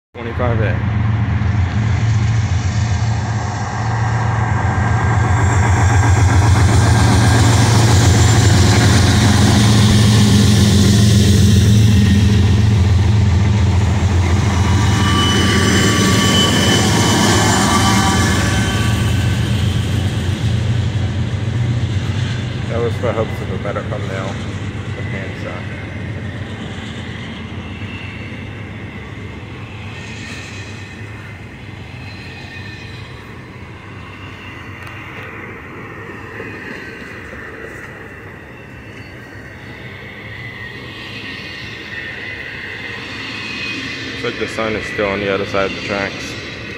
25A. That was for hopes of a better thumbnail with hand shot. Looks like the sun is still on the other side of the tracks.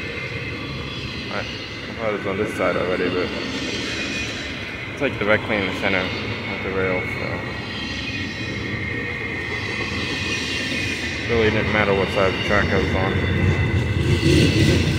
I thought it was on this side already, but it's like directly in the center of the rail, so really didn't matter what side of the track I was on.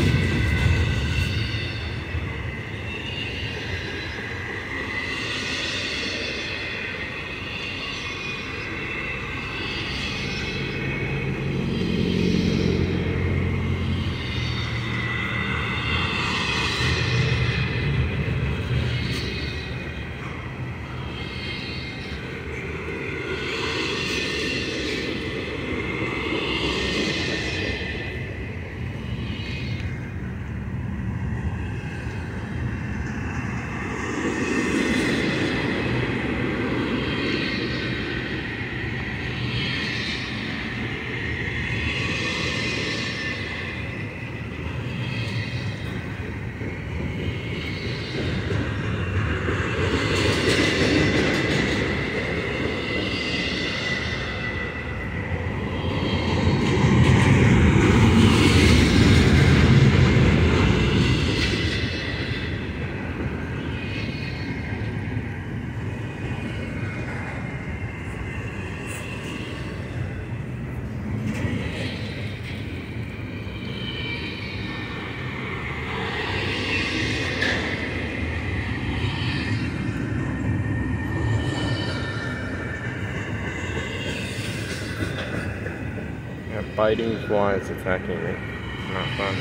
Biting flies attacking me. Not fun.